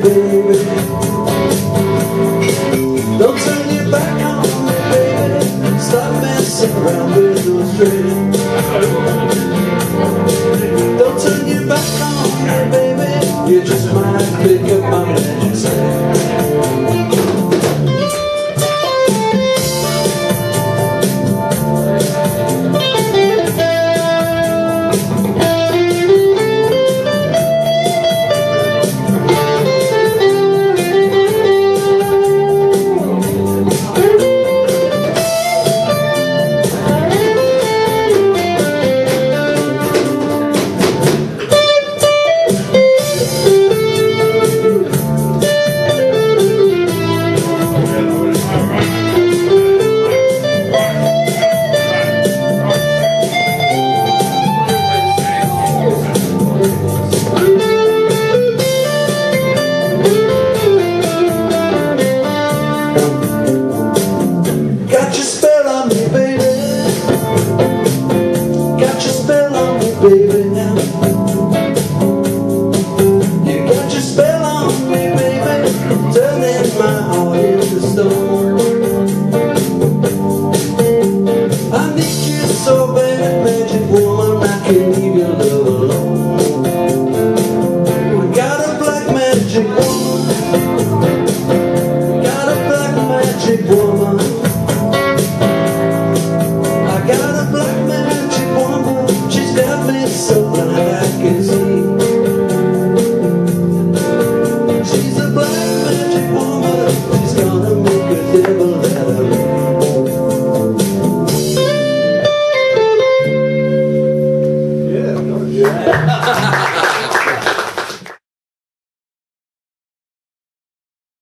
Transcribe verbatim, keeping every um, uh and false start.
baby. Don't turn your back on me, baby. Stop messing around with those dreams. Don't turn your back on me, baby. You just might pick up my magic sand. Got your spell on me, baby. Got your spell on me, baby, now. You got your spell on me, baby.